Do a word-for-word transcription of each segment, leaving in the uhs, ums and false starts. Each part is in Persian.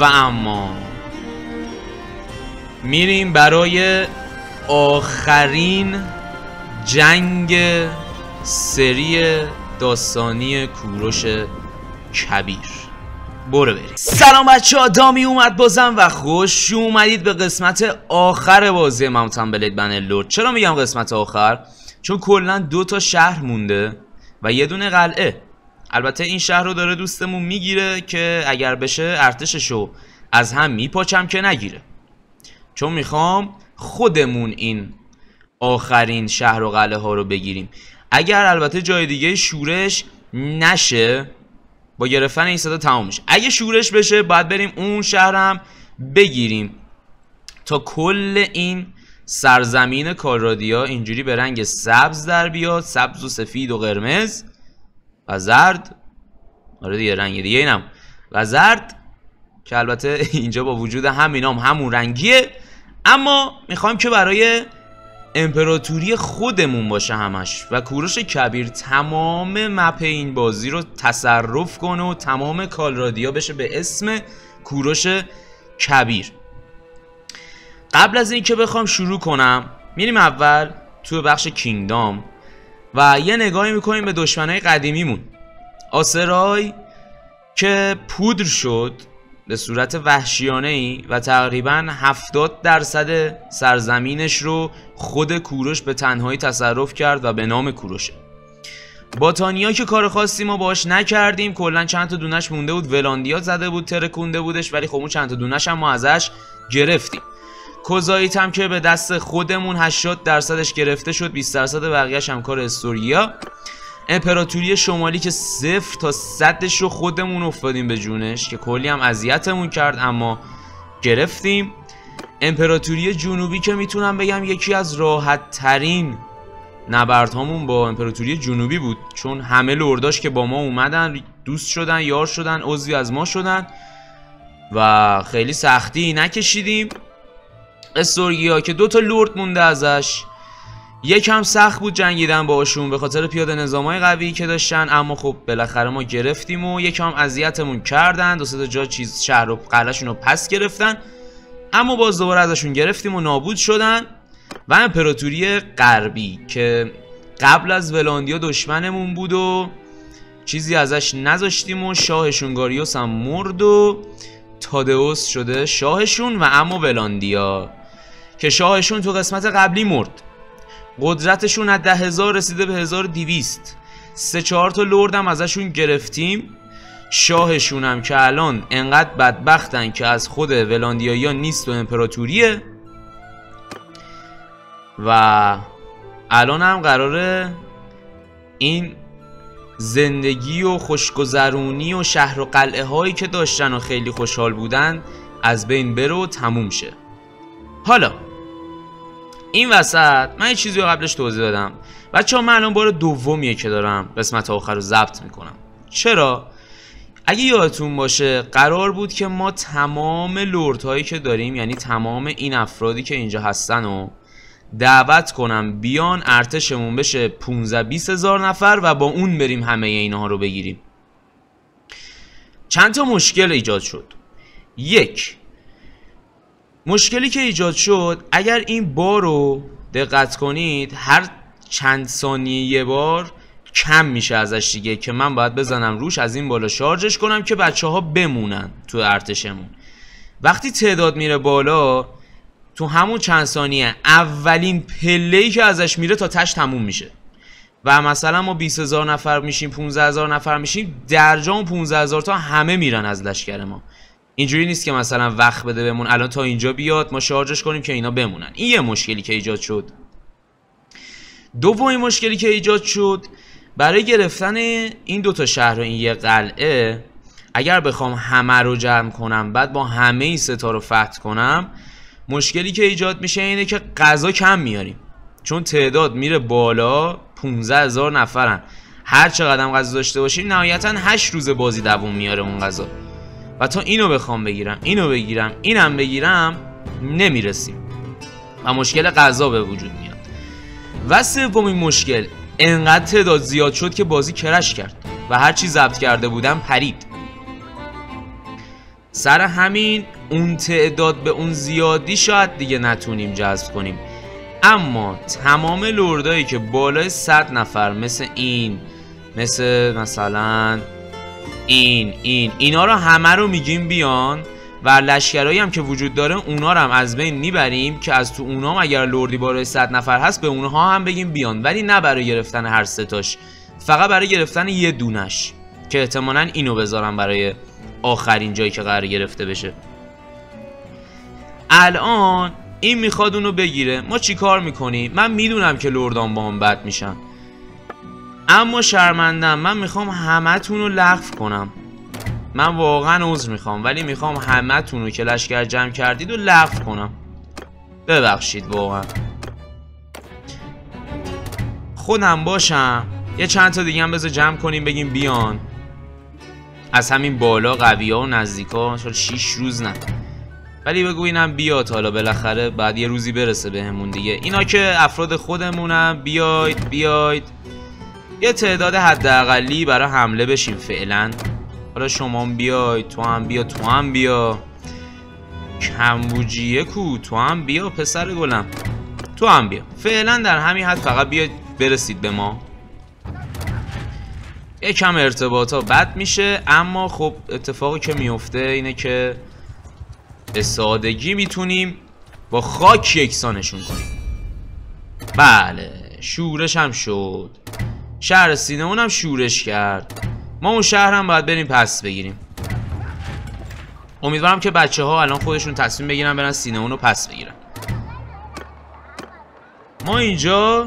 و اما میریم برای آخرین جنگ سری داستانی کوروش کبیر. برو بریم. سلام بچه ها، دامی اومد بازم و خوش اومدید به قسمت آخر بازی ماونتن بلید بنرلورد. چرا میگم قسمت آخر؟ چون کلا دو تا شهر مونده و یه دونه قلعه. البته این شهر رو داره دوستمون میگیره که اگر بشه ارتششو از هم میپاچم که نگیره، چون میخوام خودمون این آخرین شهر و قلعه ها رو بگیریم. اگر البته جای دیگه شورش نشه، با گرفتن این صدا تمام میشه. اگه شورش بشه باید بریم اون شهرم بگیریم تا کل این سرزمین کارادیا اینجوری به رنگ سبز در بیاد، سبز و سفید و قرمز و زرد. آره دیگه رنگ دیگه اینم و زرد، که البته اینجا با وجود همینام هم همون رنگیه، اما میخوایم که برای امپراتوری خودمون باشه همش. و کوروش کبیر تمام مپ این بازی رو تصرف کنه و تمام کالرادیا بشه به اسم کوروش کبیر. قبل از این که بخوام شروع کنم میریم اول تو بخش کینگدام و یه نگاهی میکنیم به دشمنای قدیمیمون. آسرای که پودر شد به صورت وحشیانه ای و تقریبا هفتاد درصد سرزمینش رو خود کوروش به تنهایی تصرف کرد و به نام کوروشه. باتانیا که کار خاصی ما باش نکردیم، کلا چند تا دونش مونده بود، ولاندیا زده بود ترکونده بودش، ولی خب اون چند تا دونش هم ما ازش گرفتیم. کوزاییت هم که به دست خودمون هشتاد درصدش گرفته شد، بیست درصد بقیه‌اش هم کار استوریا. امپراتوری شمالی که صفر تا صدش رو خودمون افتادیم به جونش، که کلی هم اذیتمون کرد اما گرفتیم. امپراتوری جنوبی که میتونم بگم یکی از راحت ترین نبردهامون با امپراتوری جنوبی بود، چون همه لرداش که با ما اومدن دوست شدن، یار شدن، عضوی از ما شدن و خیلی سختی نکشیدیم. استوریا که دوتا لرد مونده ازش، یکم سخت بود جنگیدن باشون به خاطر پیاده نظامای قوی که داشتن، اما خب بالاخره ما گرفتیم و یکم اذیتمون کردن، دو سه تا جا چیز شهر و قلعه‌شون رو پس گرفتن، اما باز دوباره ازشون گرفتیم و نابود شدن. و امپراتوری غربی که قبل از ولاندیا دشمنمون بود و چیزی ازش نذاشتیم و شاهشون گاریوس هم مرد و تادئوس شده شاهشون. و اما ولاندیا که شاهشون تو قسمت قبلی مرد، قدرتشون از ده هزار رسیده به هزار و دویست، سه چهار تا لرد هم ازشون گرفتیم. شاهشون هم که الان انقدر بدبختن که از خود ولاندیایی نیست و امپراتوریه، و الان هم قراره این زندگی و خوشگذرونی و شهر و قلعه هایی که داشتن و خیلی خوشحال بودن از بین بره و تموم شه. حالا این وسط من یه چیزی رو قبلش توضیح دادم بچه ها، من الان بار دومیه که دارم قسمت آخر رو ضبط میکنم. چرا؟ اگه یادتون باشه قرار بود که ما تمام لرد هایی که داریم، یعنی تمام این افرادی که اینجا هستن و دعوت کنم بیان ارتشمون بشه پونزده بیست هزار نفر و با اون بریم همه اینها رو بگیریم. چند تا مشکل ایجاد شد. یک، مشکلی که ایجاد شد، اگر این بار رو دقت کنید هر چند ثانیه یه بار کم میشه ازش دیگه، که من باید بزنم روش از این بالا شارژش کنم که بچه ها بمونن تو ارتشمون. وقتی تعداد میره بالا تو همون چند ثانیه اولین پله‌ای که ازش میره تا تش تموم میشه و مثلا ما بیست هزار نفر میشیم، پونزده هزار نفر میشیم، در جا اون پونزده هزار تا همه میرن از لشکر ما. اینجوری نیست که مثلا وقت بده بمون الان تا اینجا بیاد ما شارژش کنیم که اینا بمونن. این یه مشکلی که ایجاد شد. دومین مشکلی که ایجاد شد، برای گرفتن این دوتا شهر و این یه قلعه، اگر بخوام همه رو جمع کنم بعد با همه این ستا رو فتح کنم، مشکلی که ایجاد میشه اینه که غذا کم میاریم، چون تعداد میره بالا، پونزده هزار نفرن، هر چقدر هم غذا داشته باشیم نهایتا هشت روز بازی دووم میاره اون غذا، و تا اینو بخوام بگیرم اینو بگیرم اینم بگیرم نمیرسیم و مشکل غذا به وجود میاد. و سومین مشکل، انقدر تعداد زیاد شد که بازی کرش کرد و هر چی ضبط کرده بودم پرید. سر همین اون تعداد به اون زیادی شاید دیگه نتونیم جذب کنیم. اما تمام لردایی که بالای صد نفر مثل این، مثل مثلا این این اینا رو همه رو میگیم بیان و لشکرایی هم که وجود داره اونا رو هم از بین میبریم که از تو اونام اگر لردی بالای صد نفر هست به اونها هم بگیم بیان، ولی نه برای گرفتن هر سه تاش، فقط برای گرفتن یه دونش که احتمالاً اینو بذارم برای آخرین جایی که قرار گرفته بشه. الان این میخواد اونو بگیره، ما چی کار میکنیم؟ من میدونم که لردان با هم بد میشن، اما شرمندم، من میخوام همه تون رو لغو کنم. من واقعا عذر میخوام، ولی میخوام همه تون رو که لشکر جمع کردید و لغو کنم. ببخشید واقعا. خودم باشم یه چند تا دیگه هم بذار جمع کنیم بگیم بیان از همین بالا، قوی ها و نزدیک ها. شاید شیش روز نه، ولی بگو اینم بیاد، حالا بالاخره بعد یه روزی برسه بهمون دیگه. اینا که افراد خودمونم، بیاید بیاید یه تعداد حداقلی برای حمله بشیم فعلا. حالا شما هم بیاید، تو هم بیا، تو هم بیا. کمبوجیه کو، تو هم بیا پسر گلم، تو هم بیا. فعلا در همین حد فقط بیاید برسید به ما. یکم ارتباطا بد میشه، اما خب اتفاقی که میفته اینه که به سادگی میتونیم با خاک یکسانشون کنیم. بله شورش هم شد، شهر سینه اونم شورش کرد. ما اون شهر هم باید بریم پس بگیریم. امیدوارم که بچه ها الان خودشون تصمیم بگیرن برن سینه اونو پس بگیرن. ما اینجا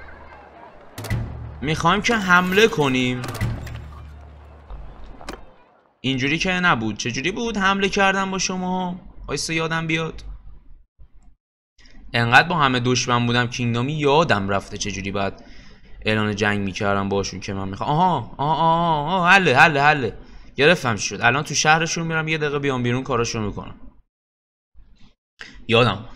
میخوایم که حمله کنیم. اینجوری که نبود. چجوری بود حمله کردن با شما؟ وایسا یادم بیاد. انقدر با همه دشمن بودم کینگدامی یادم رفته چجوری باید اعلان جنگ میکردم باشون که من میخوام. آها آها آها آها حله حله حله گرفتم شد. الان تو شهرشون میرم یه دقیقه بیام بیرون کاراشون میکنم. یادم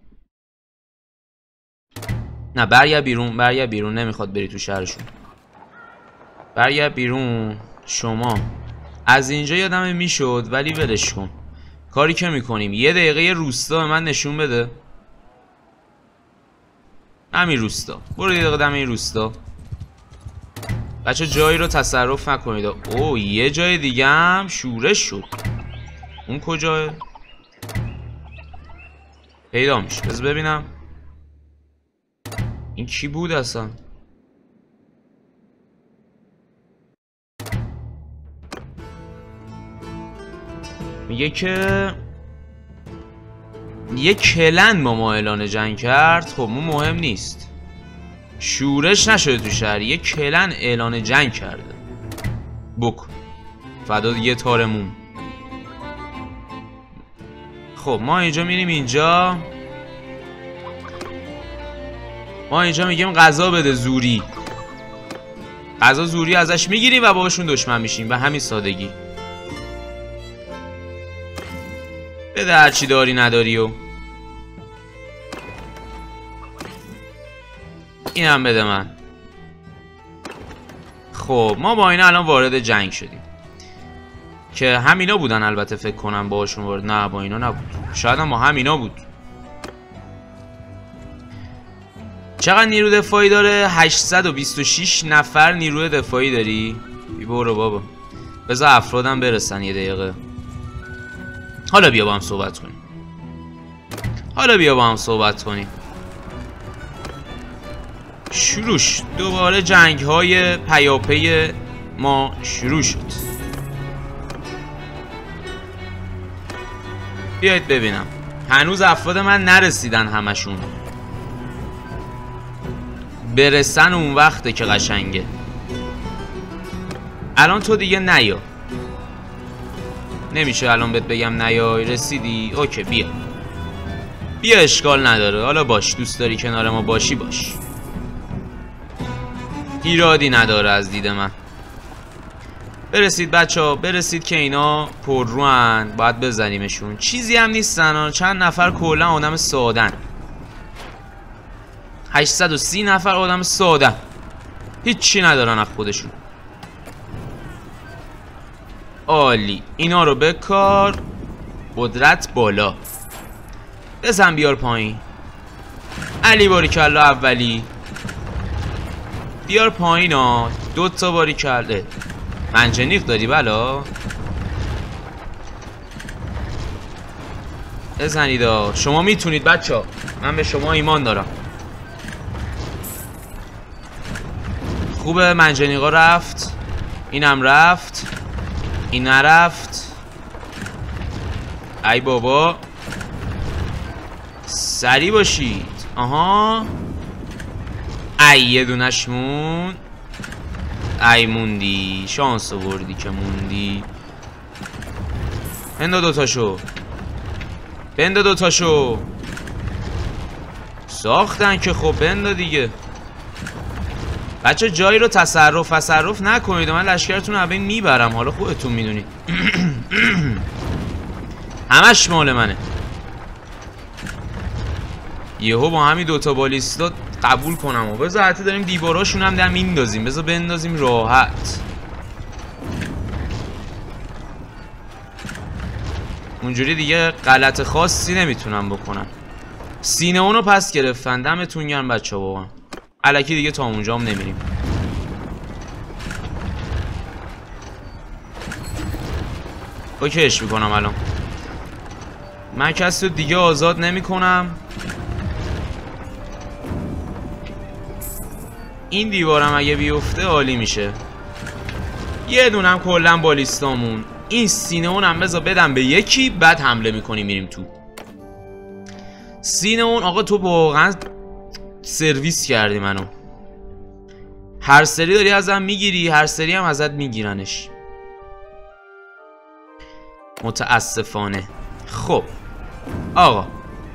نه برگرد بیرون، برگرد بیرون، نمیخواد بری تو شهرشون. برگرد بیرون. شما از اینجا یادم میشد ولی ولش کن. کاری که میکنیم یه دقیقه یه روستا به من نشون بده. همین روستا، برو یه دقیقه دم این روستا. بچه جایی رو تصرف نکنید. اوه یه جای دیگه هم شورش شد. اون کجاه؟ پیدا میشه. بذار ببینم این کی بود اصلا. میگه که یه کلن با ما اعلان جنگ کرد. خب اون مهم نیست، شورش نشده تو شهر، یه کلن اعلان جنگ کرده. بکن فداد یه تارمون. خب ما اینجا میریم اینجا، ما اینجا میگیم غذا بده زوری. غذا زوری ازش میگیریم و باشون دشمن میشیم به همین سادگی. بده هرچی داری نداری و این هم بده من. خب ما با اینا الان وارد جنگ شدیم که همینا بودن. البته فکر کنم باشون وارد، نه با اینا نبود، شاید هم با همینا بود. چقدر نیرو دفاعی داره؟ هشتصد و بیست و شش نفر نیروی دفاعی داری؟ بی برو بابا، بذار افرادم برسن یه دقیقه. حالا بیا با هم صحبت کنیم. حالا بیا با هم صحبت کنیم. شروع شد دوباره جنگ های پیاپی ما شروع شد. بیایید ببینم. هنوز افراد من نرسیدن همشون. برسن اون وقته که قشنگه. الان تو دیگه نیا. نمیشه الان بهت بگم نیای. رسیدی؟ اوکی بیا. بیا اشکال نداره. حالا باش، دوست داری کنار ما باشی باش. ایرادی نداره از دید من. برسید بچه ها، برسید که اینا پر روان، باید بزنیمشون. چیزی هم نیستن، چند نفر کلا آدم سادن. هشتصد و سی نفر آدم سادن، هیچی ندارن از خودشون. عالی، اینا رو بکار. قدرت بالا. بزن بیار پایین. علی باریکلا اولی. بیار پایین ها. دو تا باریکلا. منجنیق داری بلا؟ بزنید ها. شما میتونید بچه ها. من به شما ایمان دارم. خوبه منجنیقا رفت. اینم رفت. این نرفت. ای بابا سری باشید. آها ای یه دونش مون. ای موندی. شانس آوردی که موندی. بندا دوتاشو. بندا دوتاشو. ساختن که خب بندا دیگه. بچه جایی رو تصرف تصرف نکنید. من لشکرتون رو بین میبرم. حالا خودتون میدونید. همش مال منه. یهو با همین دوتا بالیستا قبول کنم و بذار حتی داریم دیواراشون هم در میندازیم. بذار بندازیم راحت. اونجوری دیگه غلط خاصی نمیتونم بکنم. سینه اونو پس گرفتن. دمتون گرم بچه ها. واقعا الکی دیگه تا اونجا هم نمیریم. اوکیش میکنم الان. من کسی رو دیگه آزاد نمی کنم. این دیوارم اگه بیفته عالی میشه. یه دونم کلا بالیستامون. این سینه اونم بذار بدم به یکی. بعد حمله میکنیم میریم تو. سینه اون آقا تو واقعا سرویس کردی منو. هر سری داری ازم میگیری. هر سری هم ازت میگیرنش. متاسفانه. خب آقا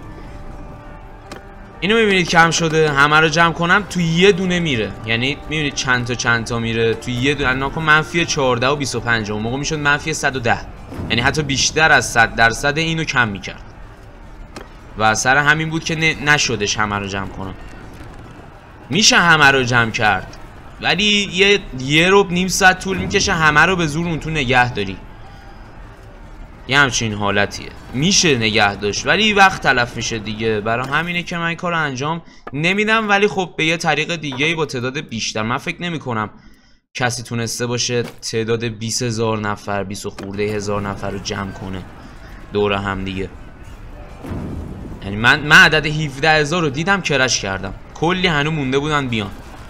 اینو میبینید کم شده. همه رو جمع کنم تو یه دونه میره. یعنی میبینید چند تا چند تا میره تو یه دونه. ناکن منفی چهارده و بیست و پنج. اون موقع میشد منفی صد و ده. یعنی حتی بیشتر از صد درصد اینو کم میکرد. و سر همین بود که نشدش همه رو جمع کنم. میشه همه رو جمع کرد ولی یه یه ربع نیم ساعت طول میکشه همه رو به زور اون تو نگه داری. یه همچین حالتیه. میشه نگه داشت ولی وقت تلف میشه دیگه. برای همینه که من این کار رو انجام نمیدم. ولی خب به یه طریق دیگه با تعداد بیشتر. من فکر نمی کنم کسی تونسته باشه تعداد بیست هزار نفر بیست خورده هزار نفر رو جمع کنه دور هم دیگه. یعنی من من عدد هفده هزار رو دیدم کرش کردم. کلی هنو مونده بودن بیان.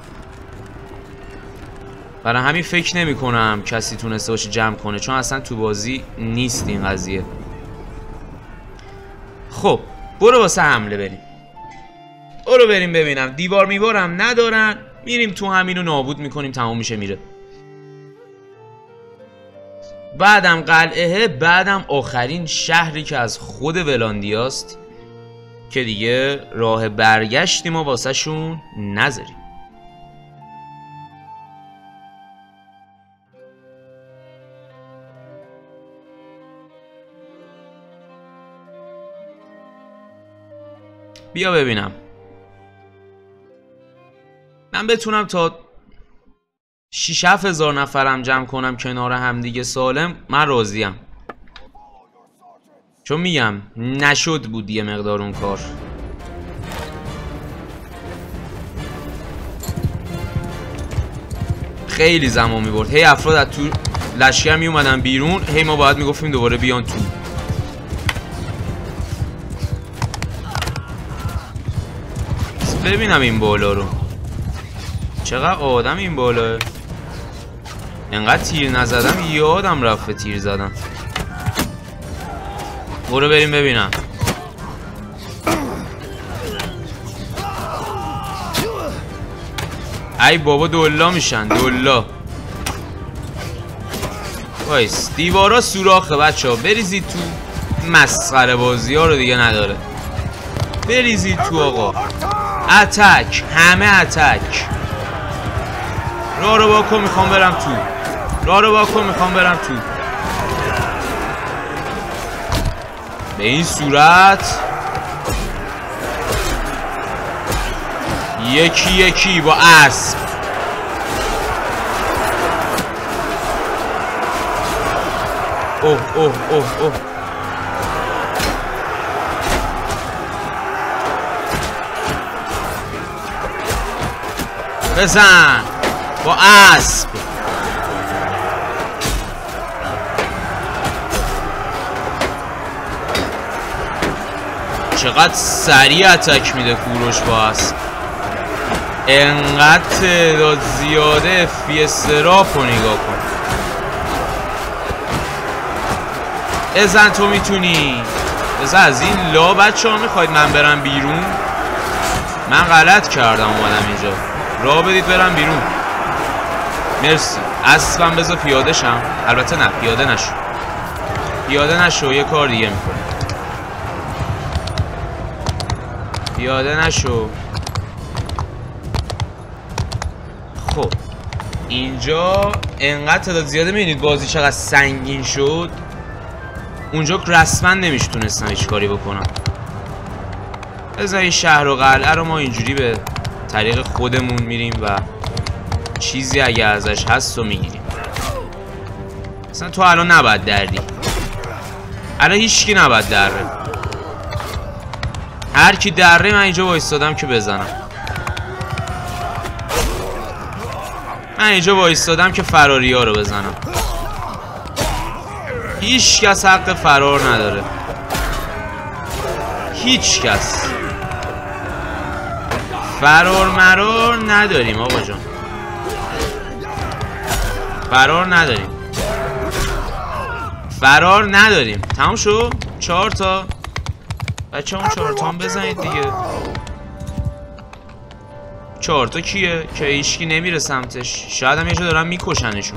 برای همین فکر نمی کنم کسی تونسته باشه جمع کنه. چون اصلا تو بازی نیست این قضیه. خب برو واسه حمله بریم. برو بریم ببینم. دیوار میوارم ندارن. میریم تو همینو نابود میکنیم. تمام میشه میره. بعدم قلعه. بعدم آخرین شهری که از خود ولاندیاست که دیگه راه برگشتی ما واسه شون نذاریم. بیا ببینم من بتونم تا شش هفت هزار نفرم جمع کنم کنار هم دیگه سالم. من راضیم. چون میگم نشد بود یه مقدار اون کار. خیلی زمان میبرد. هی افراد از تو لشکر میومدن بیرون. هی ما باید میگفتیم دوباره بیان تو. ببینم این بالا رو. چقدر آدم این بالا. انقدر تیر نزدم یادم رفت تیر زدم. برو بریم ببینم. ای بابا دولا میشن. دولا وایس. دیوارا سوراخه بچه ها. بریزید تو. مسخره بازی ها رو دیگه نداره. بریزید تو آقا. اتک. همه اتک. راه رو باکن میخوام برم تو. راه رو باکن میخوام برم تو. به این صورت یکی یکی با اسب. اوه اوه اوه اوه بزن با اسب. چقدر سریع اتک میده کوروش با اسب. انقدر تعداد زیاده. فی استراپ رو نگاه کن. ازن تو میتونی. ازن از این لا بچه ها میخواید من برم بیرون؟ من غلط کردم اومدم اینجا. راه بدید برم بیرون. مرسی. اسبم بذار پیاده شم. البته نه پیاده نشو. پیاده نشو یه کار دیگه میکنه. پیاده نشو. خب اینجا انقدر تعداد زیاده میبینید بازی چقدر سنگین شد. اونجا رسما نمیشتونستم هیچ کاری بکنم. بذار این شهر و قلعه رو ما اینجوری به طریق خودمون میریم و چیزی اگه ازش هست رو میگیریم. مثلا تو الان نباید دردی. الان هیچکی نباید دره. هر کی دره من اینجا وایستادم که بزنم. من اینجا وایستادم که فراری ها رو بزنم. هیچ کس حق فرار نداره. هیچ کس. فرار مرار نداریم آقا جان. فرار نداریم. فرار نداریم. تمام شو. چهار تا بچه اون چهار تا هم بزنید دیگه. چهار تا کیه؟ که هیچکی نمیره سمتش. شاید هم یه جا دارن میکشنشون.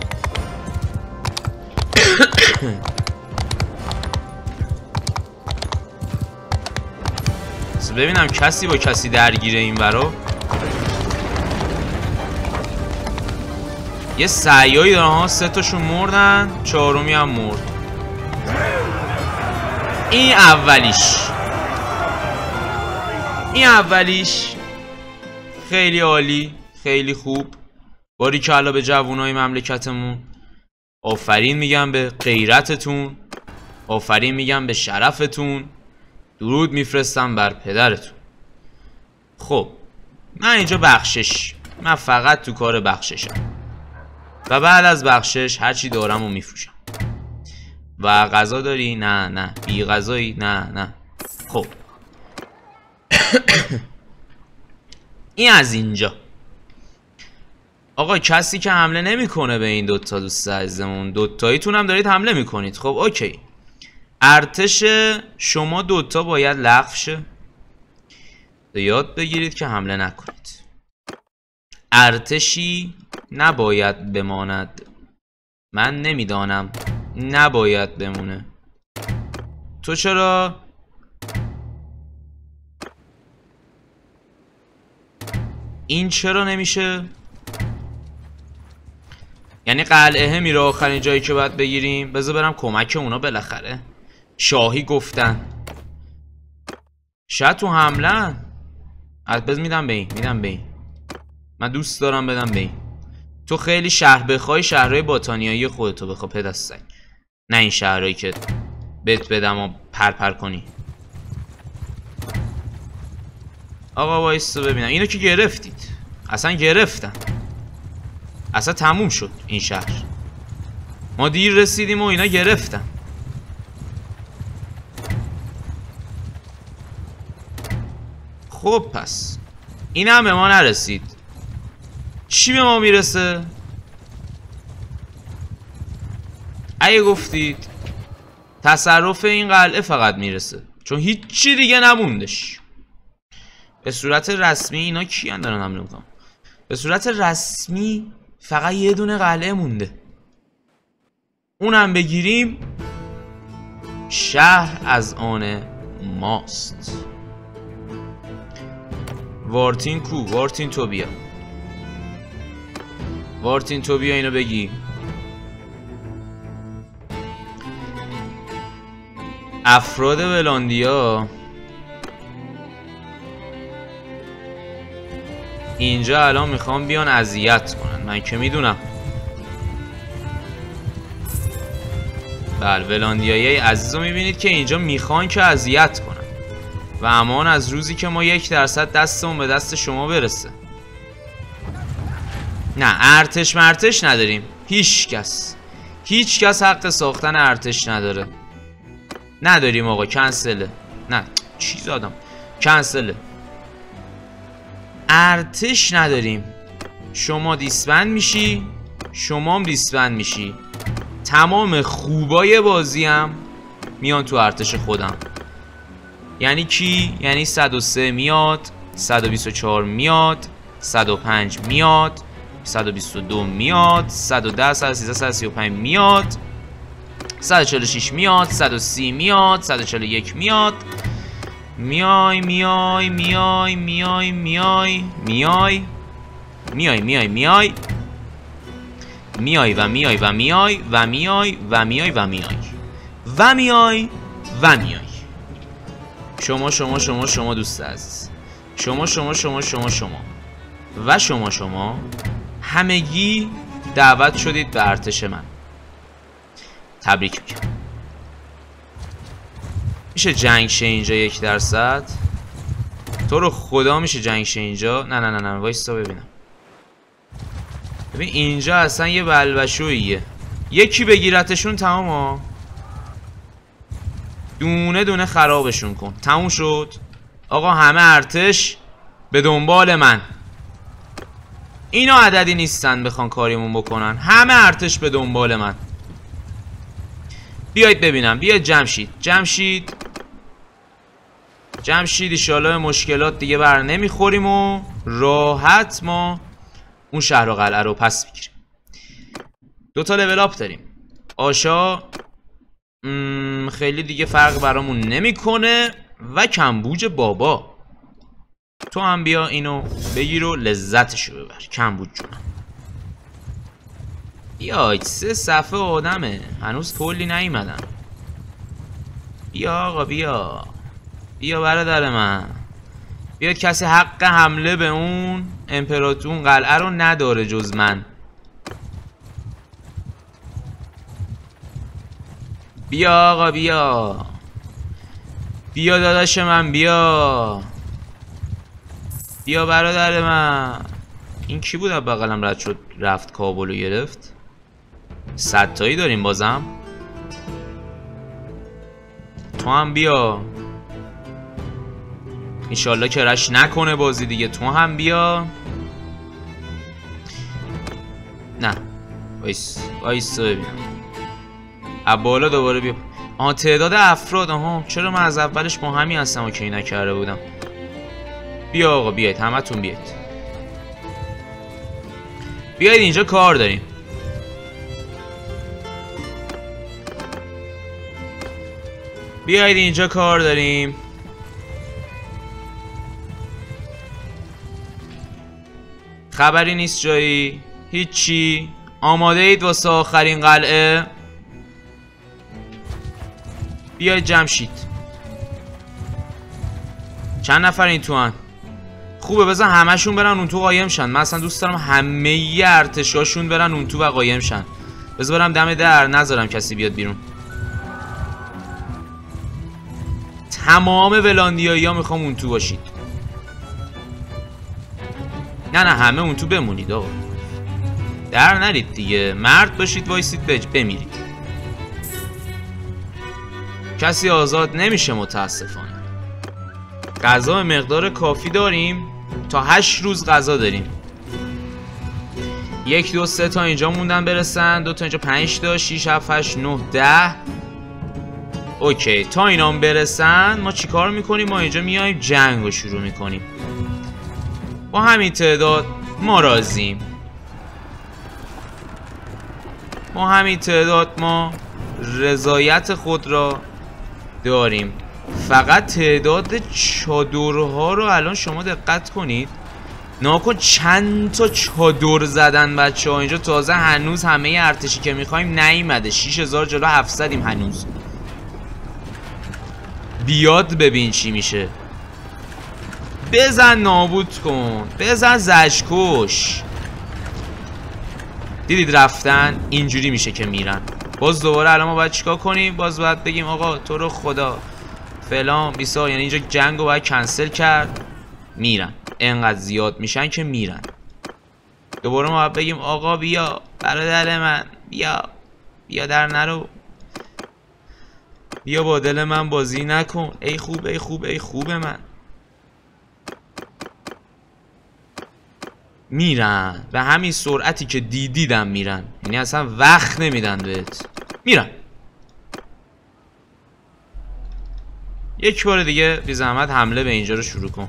ببینم کسی با کسی درگیره این ورا. یه سعیایی دارن ها. سه تاشون مردن. چهارمی هم مرد. این اولیش. این اولیش. خیلی عالی. خیلی خوب. باریکلا به جوانای مملکتمون. آفرین میگم به غیرتتون. آفرین میگم به شرفتون. درود میفرستم بر پدرتون. خب من اینجا بخشش. من فقط تو کار بخششم و بعد از بخشش هرچی دارم و میفروشم. و غذا داری؟ نه نه. بی غذایی؟ نه نه. خب این از اینجا. آقا کسی که حمله نمیکنه به این دوتا دوست عزیزمون. دوتاییتون هم دارید حمله میکنید. خب اوکی. ارتش شما دوتا باید لغو شه. یاد بگیرید که حمله نکنید. ارتشی نباید بماند. من نمیدانم. نباید بمونه. تو چرا؟ این چرا نمیشه؟ یعنی قلعه میره آخرین جایی که باید بگیریم. بذار برم کمک اونا بالاخره. شاهی گفتن. شاید تو حمله. بذار میدم به این. میدم به این. من دوست دارم بدم به این. تو خیلی شهر بخوای شهرهای باتانیایی خودتو بخوا پدستک. نه این شهرهایی که بهت بدم و پرپر کنی. آقا وایسا ببینم. اینو که گرفتید. اصلا گرفتن. اصلا تموم شد این شهر. ما دیر رسیدیم و اینا گرفتن. خب پس این هم به ما نرسید. چی به ما میرسه؟ اگه گفتید تصرف این قلعه فقط میرسه، چون هیچی دیگه نموندش. به صورت رسمی اینا کیان دارن حمله میکنن؟ به صورت رسمی فقط یه دونه قلعه مونده. اونم بگیریم شهر از آن ماست. وارتین کو؟ وارتین تو بیا. وارتین تو بیا اینو بگی. افراد ولاندیا اینجا الان میخوام بیان اذیت کنن. من که میدونم. بله ولاندیایی عزیز رو میبینید که اینجا میخوان که اذیت کنن و امان از روزی که ما یک درصد دستمون به دست شما برسه. نه ارتش مرتش نداریم. هیچ کس هیچ کس حق ساختن ارتش نداره. نداریم آقا. کنسله. نه چی زدم؟ کنسله. ارتش نداریم. شما دیسبند میشی، شما هم دیسبند میشی. تمام خوبای بازی هم میان تو ارتش خودم. یعنی کی؟ یعنی صد و سه میاد، صد و بیست و چهار میاد، صد و پنج میاد، صد و بیست و دو میاد، صد و ده، صد و سیزده، صد و سی و پنج میاد، صد و چهل و شش میاد، صد و سی میاد، صد و چهل و یک میاد. میای میای میای میای میای میای میای میای میای میای و میای و میای و میای و میای و میای و میای و میای. شما شما شما شما دوست عزیز، شما شما شما شما شما و شما شما همگی دعوت شدید به ارتش من. تبریک میگم. میشه جنگ شه اینجا یک درصد؟ تو رو خدا میشه جنگ شه اینجا؟ نه نه نه نه وایستا ببینم. ببین اینجا اصلا یه بلبشویه. یکی بگیرتشون تمام ها. دونه دونه خرابشون کن. تموم شد. آقا همه ارتش به دنبال من. اینا عددی نیستن بخوان کاریمون بکنن. همه ارتش به دنبال من. بیایید ببینم. بیاید جمشید. جمشید جمشید ایشالا مشکلات دیگه بر نمیخوریم و راحت ما اون شهر و قلعه رو پس بگیریم. دوتا لول اپ داریم. آشا خیلی دیگه فرق برامون نمیکنه و کمبوج بابا تو هم بیا اینو بگیر و لذتشو ببر. کمبوج جونم بیاید. سه صفحه آدمه هنوز کلی نیومدن. بیا آقا بیا بیا برادر من. بیاد. کسی حق حمله به اون امپراتور قلعه رو نداره جز من. بیا آقا بیا بیا داداش من بیا بیا برادر من. این کی بود از بغلم رد شد رفت کابل رو گرفت؟ صد تایی داریم بازم. تو هم بیا انشالله که رش نکنه بازی دیگه. تو هم بیا. نه وایس وایس ببینم. از بالا دوباره بیا. آها تعداد افراد. آها چرا من از اولش با همین هستم و که نکرده بودم. بیا آقا بیاید. همتون بیاید. بیاید اینجا کار داریم. بیاید اینجا کار داریم. خبری نیست جایی. هیچی. آماده اید واسه آخرین قلعه؟ بیاید جمشید. چند نفر این تو هن؟ خوبه بزن همشون برن اون تو قایم شن. من اصلا دوست دارم همه ارتشاشون برن اون تو و قایم شن. بذار برم دم در نذارم کسی بیاد بیرون. تمام ولاندیایی ها میخوام اون تو باشید. نه نه همه اون تو بمونید آقا. در نرید دیگه. مرد باشید وایسید بج بمیرید. کسی آزاد نمیشه متاسفانه. غذا مقدار کافی داریم. تا هشت روز غذا داریم. یک دو سه تا اینجا موندن برسن. دو تا اینجا پنج تا شیش هفت هشت نه ده. اوکی تا اینا هم برسن ما چیکار میکنیم؟ ما اینجا میایم جنگ رو شروع میکنیم. با همین تعداد ما راضیم. با همین تعداد ما رضایت خود را داریم. فقط تعداد چادرها رو الان شما دقت کنید. ناکن چند تا چادر زدن بچه ها اینجا. تازه هنوز همه ارتشی که میخوایم نیومده. شیش هزار جلو هفتصدیم هنوز. بیاد ببین چی میشه. بزن نابود کن. بزن زجکش. دیدید رفتن اینجوری میشه که میرن. باز دوباره الان ما باید چیکار کنیم؟ باز باید بگیم آقا تو رو خدا فلان بیسار. یعنی اینجا جنگ رو باید کنسل کرد. میرن انقدر زیاد میشن که میرن. دوباره ما بگیم آقا بیا برادر من، بیا بیا در نرو، بیا با دل من بازی نکن، ای خوب ای خوب ای خوب من. میرن به همین سرعتی که دیدیدم میرن، یعنی اصلا وقت نمیدن بهت، میرن. یک بار دیگه بی زحمت حمله به اینجا رو شروع کن.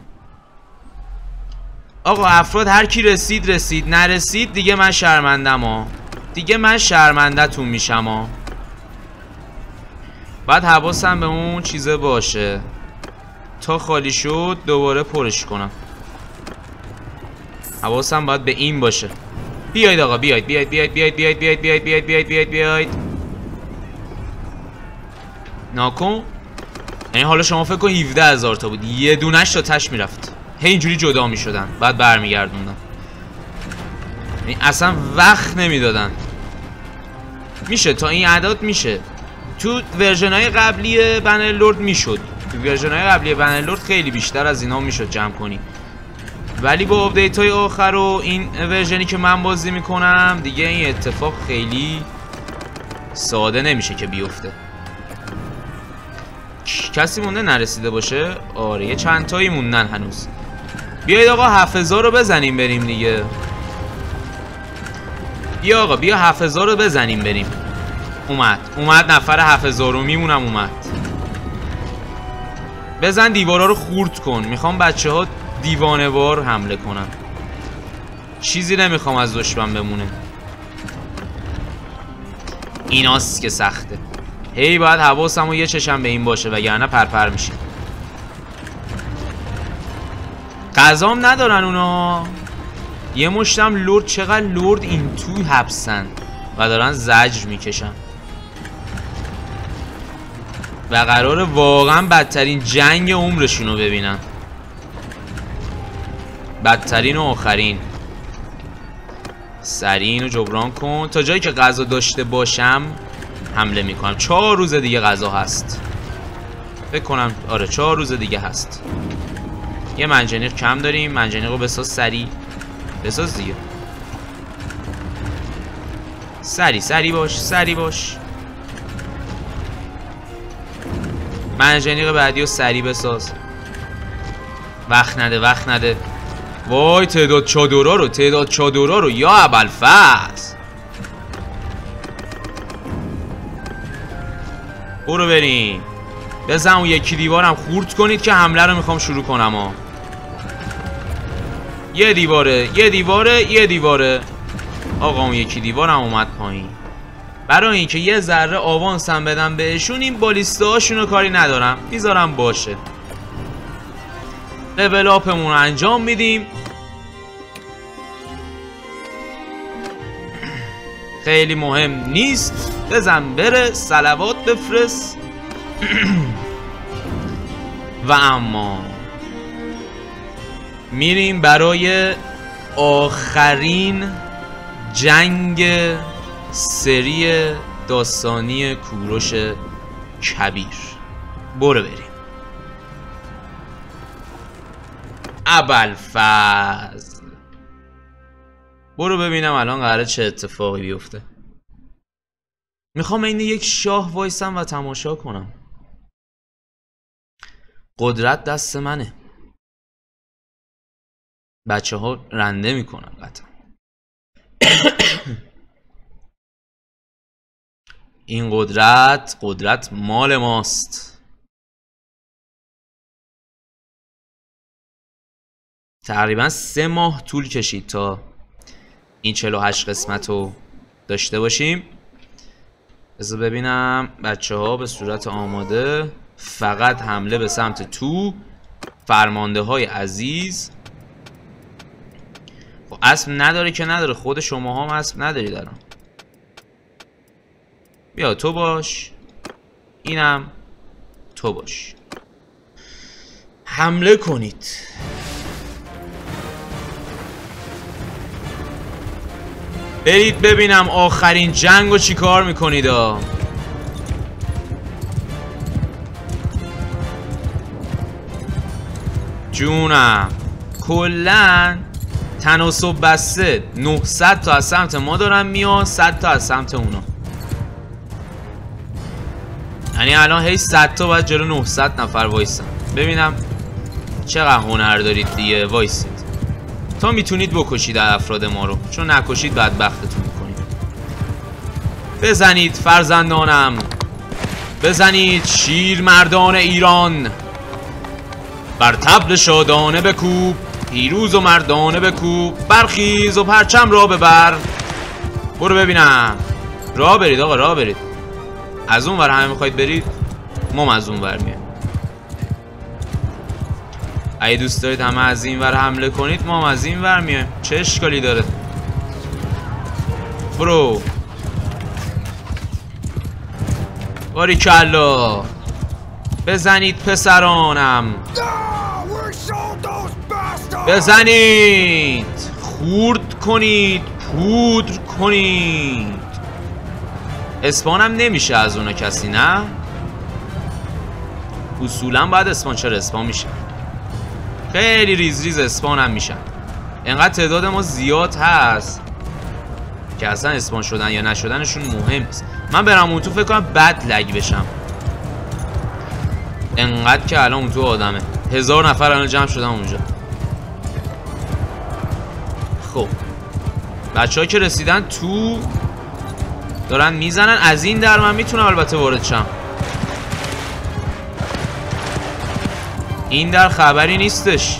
آقا افراد هر کی رسید رسید، نرسید دیگه من شرمندم ها، دیگه من شرمنده تون میشم ها. باید حواسم به اون چیزه باشه تا خالی شد دوباره پرش کنم. حواسم باید به این باشه. بیاید آقا بیاید بیاید بیاید بیاید بیاید بیاید بیاید بیاید بیاید بیاید بیاید ناکن. یعنی حالا شما فکر کن هفده هزار تا بود، یه دونش تا تش میرفت، هی اینجوری جدا میشدن بعد برمیگردوندن، یعنی اصلا وقت نمیدادن. میشه تا این اعداد میشه. تو ورژن های قبلی بنرلورد میشد، تو ورژن های قبلی بنرلورد خیلی بیشتر از اینا میشد جمع کنی، ولی با آپدیت های آخر و این ورژنی که من بازی میکنم دیگه این اتفاق خیلی ساده نمیشه که بیفته. کسی مونده نرسیده باشه؟ آره یه چند تایی موندن هنوز. بیایید آقا هفت هزار رو بزنیم بریم دیگه. بیا آقا بیا هفت هزار رو بزنیم بریم. اومد اومد نفر هفت هزار رو میمونم اومد. بزن دیوارا رو خورد کن، میخوام بچه ها دیوانه وار حمله کنن، چیزی نمیخوام از دشمن بمونه. ایناست که سخته، هی باید حواسم و یه چشم به این باشه وگرنه پرپر میشه. قضام ندارن اونا، یه مشتم لورد، چقدر لورد این تو حبسن و دارن زجر میکشن و قراره واقعا بدترین جنگ عمرشون رو ببینن، بدترین و آخرین. سریع اینو جبران کن تا جایی که غذا داشته باشم حمله میکنم. چهار روز دیگه غذا هست فکر کنم، آره چهار روز دیگه هست. یه منجنیق کم داریم، منجنیق رو بساز سریع، بساز دیگه، سریع سریع باش سریع باش. منجنیق بعدی رو سریع بساز، وقت نده وقت نده. وای تعداد چادرها رو تعداد چادرها رو یا ابوالفضل. برو بریم بزن اون یکی دیوارم خورد کنید که حمله رو میخوام شروع کنم ها. یه دیواره یه دیواره یه دیواره. آقا اون یکی دیوارم اومد پایین. برای اینکه یه ذره آوانسم بدم بهشون این بالیستا هاشونو کاری ندارم، میذارم باشه. لول اپمون رو انجام میدیم. خیلی مهم نیست، بزن بره، صلوات بفرست. و اما میریم برای آخرین جنگ سری داستانی کوروش کبیر. برو بریم. ابوالفضل برو ببینم الان قراره چه اتفاقی بیفته. میخوام این یک شاه وایسم و تماشا کنم. قدرت دست منه. بچه ها رنده میکنن قطعا. این قدرت قدرت مال ماست. تقریبا سه ماه طول کشید تا این چهل و هشت قسمت رو داشته باشیم. بذار ببینم بچه ها به صورت آماده. فقط حمله به سمت تو. فرمانده های عزیز. خب اسب نداره که نداره، خود شما هم اسب نداری دارم. بیا تو باش، اینم تو باش. حمله کنید. برید ببینم آخرین جنگ رو چی کار میکنید ها. جونم کلن تناسب بسته نهصد تا از سمت ما دارن میان، صد تا از سمت اونا. یعنی الان هی صد تا باید جلو نهصد نفر وایسن. ببینم چقدر هنر دارید دیگه. وایسید تا میتونید بکشید افراد ما رو، چون نکشید بدبختتون میکنید. بزنید فرزندانم، بزنید شیر مردان ایران، بر طبل شادانه بکوب، پیروز و مردانه بکوب، برخیز و پرچم را ببر. برو ببینم. راه برید آقا، راه برید. از اون ور همه میخواید برید، ما از اون ور میایم. اگه دوست دارید همه از این ور حمله کنید، ما از این ور میایم. چه اشکالی داره؟ برو. باریکلا. بزنید پسرانم، بزنید، خورد کنید، پودر کنید. اسپانم نمیشه از اونا کسی، نه؟ اصولا باید اسپان. چرا اسپان میشه؟ خیلی ریز ریز اسپانم میشن. انقدر تعداد ما زیاد هست که اصلا اسپان شدن یا نشدنشون مهم نیست. من برم اون تو فکر کنم بد لگ بشم. انقدر که الان اون تو آدمه. هزار نفر الان جمع شدن اونجا. خب بچه ها که رسیدن تو دارن میزنن. از این در من میتونم البته وارد شم. این در خبری نیستش.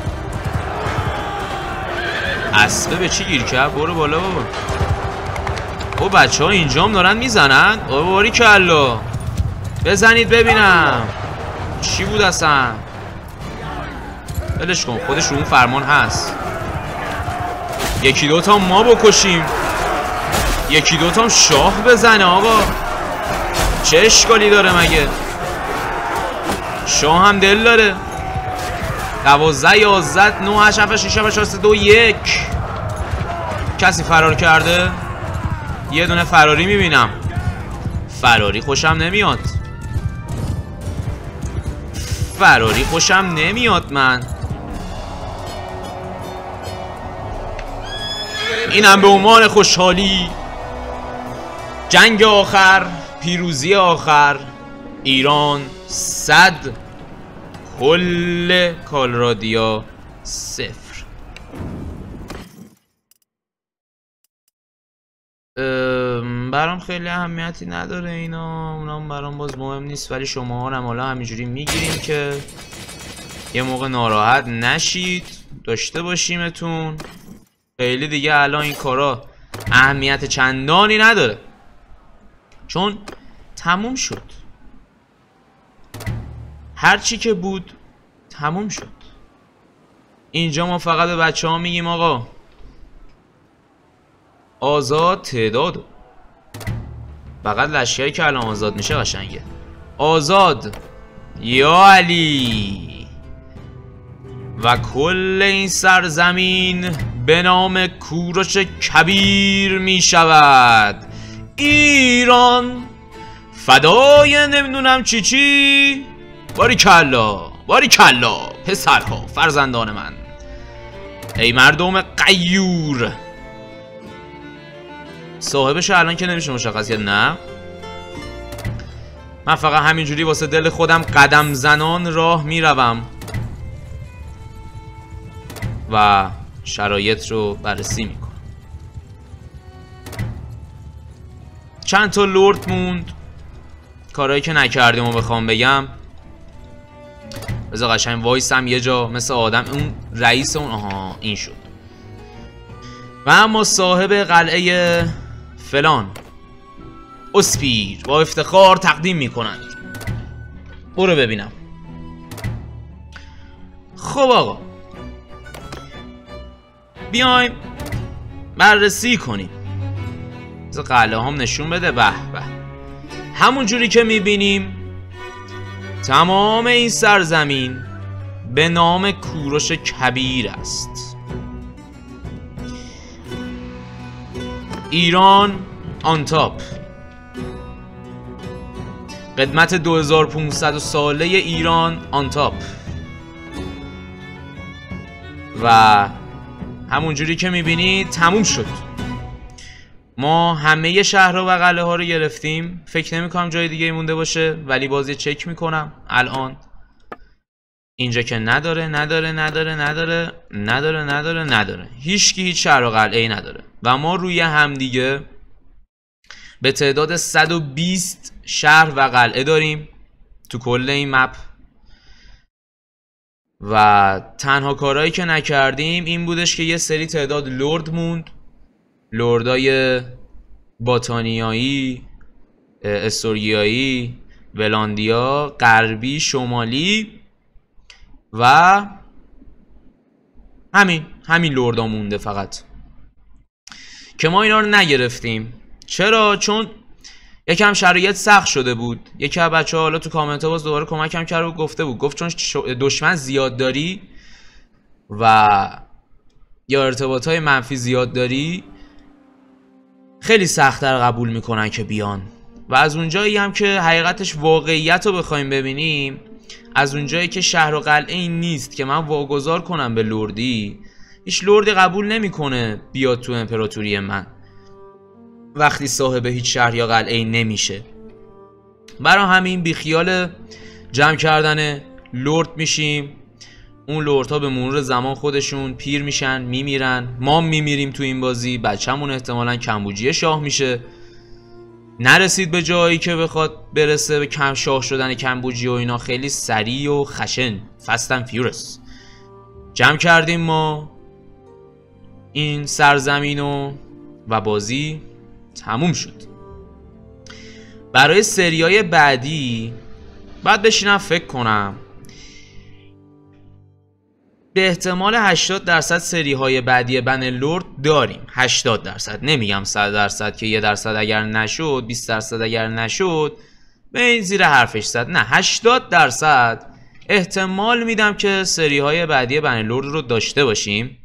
اسبه به چی گیر کرد؟ برو بالا بابا. او بچه ها اینجام دارن میزنن. او باریکلا. بزنید ببینم چی بود اصلا. ولش کن، خودش رو اون فرمان هست. یکی دوتا ما بکشیم، یکی دوتا هم شاه بزنه آقا. چه اشکالی داره مگه؟ شاه هم دل داره. دوازده یازده نه هشت هفت شش هفت چهار سه دو یک. کسی فرار کرده؟ یه دونه فراری میبینم. فراری خوشم نمیاد. فراری خوشم نمیاد من. اینم به عنوان خوشحالی. جنگ آخر، پیروزی آخر. ایران صد، کل کالرادیا صفر. برام خیلی اهمیتی نداره اینا، اونام برام باز مهم نیست، ولی شما ها هم حالا همینجوری میگیریم که یه موقع ناراحت نشید، داشته باشیمتون. خیلی دیگه الان این کارا اهمیت چندانی نداره، چون تموم شد. هرچی که بود تموم شد. اینجا ما فقط به بچه ها میگیم آقا آزاد تعدادو. فقط لشکری که الان آزاد میشه قشنگه. آزاد یا علی. و کل این سرزمین به نام کوروش کبیر می شود. ایران فدای نمیدونم چی چی. باریکلا باریکلا پسرها، فرزندان من، ای مردم غیور. صاحبش الان که نمیشه مشخص کرد، نه من فقط همینجوری واسه دل خودم قدم زنان راه میروم و شرایط رو بررسی میکنم. چند تا لرد موند، کارهایی که نکردیم و بخوام بگم. بذار قشنگ وایسم یه جا مثل آدم. اون رئیس اون، آها این شد. و اما صاحب قلعه فلان اسپیر با افتخار تقدیم میکنند. برو ببینم. خب آقا بیایم بررسی کنیم. بذار قلعه هم نشون بده. به به، همون جوری که میبینیم تمام این سرزمین به نام کوروش کبیر است. ایران آن تاپ. قدمت دو هزار و پانصد ساله ایران آن تاپ. و همون جوری که میبینید تموم شد. ما همه شهرها و قلعه ها رو گرفتیم. فکر نمی کنم جای دیگه مونده باشه، ولی بازی چک میکنم الان. اینجا که نداره نداره نداره نداره نداره نداره نداره هیچکی هیچ شهر و قلعه ای نداره و ما روی همدیگه به تعداد صد و بیست شهر و قلعه داریم تو کل این مپ و تنها کارهایی که نکردیم این بودش که یه سری تعداد لرد موند، لردای باتانیایی، استورگیایی، ولاندیا، غربی، شمالی و همین همین لردا مونده فقط که ما اینا رو نگرفتیم. چرا؟ چون یکم شرایط سخت شده بود. یکی از بچه‌ها حالا تو کامنت ها باز دوباره کمکم کرد و گفته بود، گفت چون دشمن زیاد داری و یا ارتباط های منفی زیاد داری خیلی سخت‌تر قبول میکنن که بیان. و از اونجایی هم که حقیقتش واقعیت رو بخوایم ببینیم، از اونجایی که شهر و قلعه این نیست که من واگذار کنم به لردی، هیچ لردی قبول نمیکنه بیاد تو امپراتوری من وقتی صاحب هیچ شهر یا قلعه ای نمیشه. برای همین بیخیال جمع کردن لرد میشیم. اون لردها به مرور زمان خودشون پیر میشن، میمیرن، ما میمیریم تو این بازی، بچه‌مون احتمالاً کمبوجیه شاه میشه. نرسید به جایی که بخواد برسه به کم شاه شدن کمبوجی و اینا، خیلی سریع و خشن، فست اند فیورس جمع کردیم ما این سرزمینو و بازی تموم شد. برای سریای بعدی باید بشینم فکر کنم. به احتمال هشتاد درصد سری های بعدی بن لرد داریم. هشتاد درصد، نمیگم صد درصد که یه درصد اگر نشد، بیست درصد اگر نشد به این زیر حرفش زد. نه، هشتاد درصد احتمال میدم که سری های بعدی بن لرد رو داشته باشیم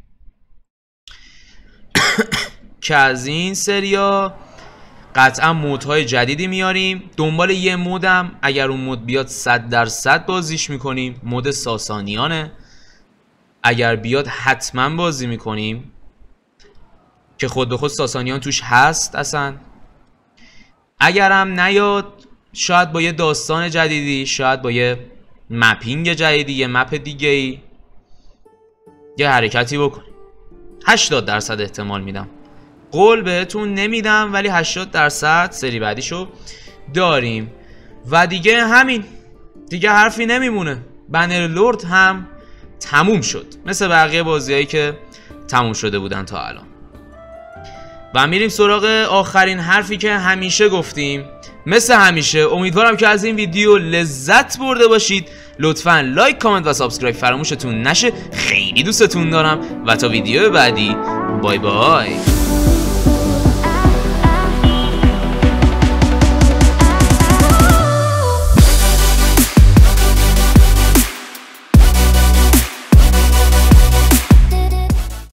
که از این سریا قطعا مودهای جدیدی میاریم. دنبال یه مودم اگر اون مود بیاد صد درصد بازیش میکنیم. مود ساسانیانه، اگر بیاد حتما بازی میکنیم که خود به خود ساسانیان توش هست اصلا. اگر هم نیاد شاید با یه داستان جدیدی، شاید با یه مپینگ جدیدی، یه مپ دیگه ای یه حرکتی بکنیم. هشتاد درصد احتمال میدم، قول بهتون نمیدم، ولی هشتاد درصد سری بعدیشو داریم. و دیگه همین، دیگه حرفی نمیمونه. بن لرد هم تموم شد مثل بقیه بازیایی که تموم شده بودن تا الان. و میریم سراغ آخرین حرفی که همیشه گفتیم. مثل همیشه امیدوارم که از این ویدیو لذت برده باشید. لطفاً لایک، کامنت و سابسکرایب فراموشتون نشه. خیلی دوستتون دارم و تا ویدیو بعدی، بای بای.